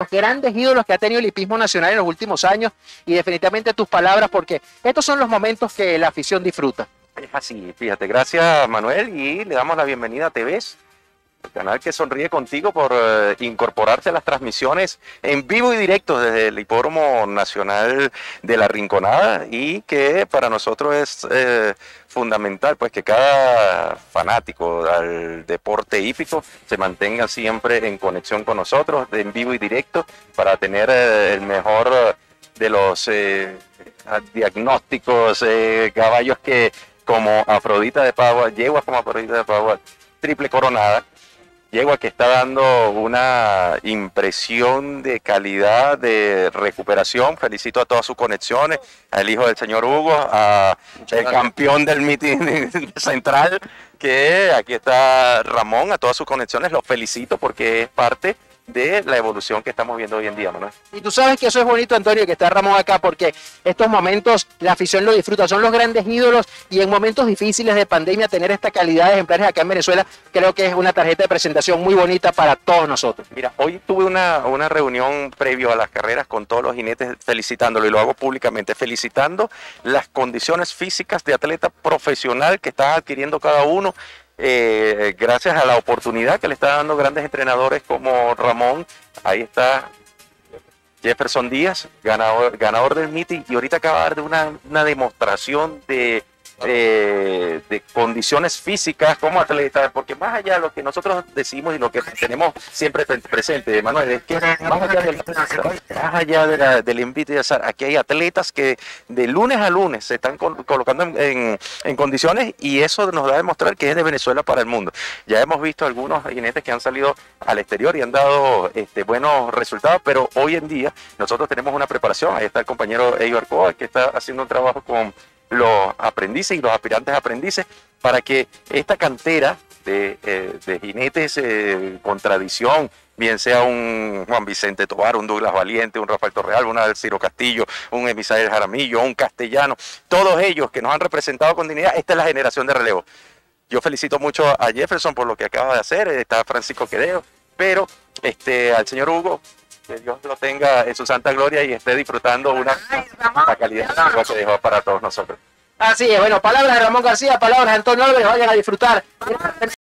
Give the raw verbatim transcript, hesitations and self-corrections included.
los grandes ídolos que ha tenido el hipismo nacional en los últimos años y definitivamente tus palabras, porque estos son los momentos que la afición disfruta. Es así, fíjate, gracias Manuel y le damos la bienvenida a T V, el canal que sonríe contigo por uh, incorporarse a las transmisiones en vivo y directo desde el Hipódromo Nacional de la Rinconada y que para nosotros es eh, fundamental pues que cada fanático del deporte hípico se mantenga siempre en conexión con nosotros en vivo y directo para tener eh, el mejor uh, de los eh, diagnósticos, eh, caballos que como Afrodita de Pavua, yeguas como Afrodita de Pavua, triple coronada, yegua que está dando una impresión de calidad, de recuperación. Felicito a todas sus conexiones, al hijo del señor Hugo, a el campeón del meeting central, que aquí está Ramón, a todas sus conexiones, los felicito porque es parte de la evolución que estamos viendo hoy en día, Manuel. Y tú sabes que eso es bonito, Antonio, que está Ramón acá, porque estos momentos la afición lo disfruta, son los grandes ídolos y en momentos difíciles de pandemia tener esta calidad de ejemplares acá en Venezuela creo que es una tarjeta de presentación muy bonita para todos nosotros. Mira, hoy tuve una, una reunión previo a las carreras con todos los jinetes felicitándolo y lo hago públicamente, felicitando las condiciones físicas de atleta profesional que están adquiriendo cada uno. Eh, gracias a la oportunidad que le están dando grandes entrenadores como Ramón. Ahí está Jefferson Díaz, ganador, ganador del meeting, y ahorita acaba de dar de una, una demostración de, de, de condiciones físicas como atleta, porque más allá de lo que nosotros decimos y lo que tenemos siempre presente, Manuel, es que más allá del, más allá de la, del invite de azar, aquí hay atletas que de lunes a lunes se están col colocando en, en, en condiciones y eso nos da a demostrar que es de Venezuela para el mundo. Ya hemos visto algunos jinetes que han salido al exterior y han dado este, buenos resultados, pero hoy en día nosotros tenemos una preparación. Ahí está el compañero Eyo Arcoa, que está haciendo un trabajo con los aprendices y los aspirantes aprendices para que esta cantera de, eh, de jinetes eh, con tradición, bien sea un Juan Vicente Tovar, un Douglas Valiente, un Rafael Torreal, un Ciro Castillo, un Emisael Jaramillo, un Castellano, todos ellos que nos han representado con dignidad, esta es la generación de relevo. Yo felicito mucho a Jefferson por lo que acaba de hacer, está Francisco Quevedo, pero este, al señor Hugo, que Dios lo tenga en su santa gloria y esté disfrutando una, una calidad de agua que dejó para todos nosotros. Así es, bueno, palabras de Ramón García, palabras de Antonio Álvarez, vayan a disfrutar.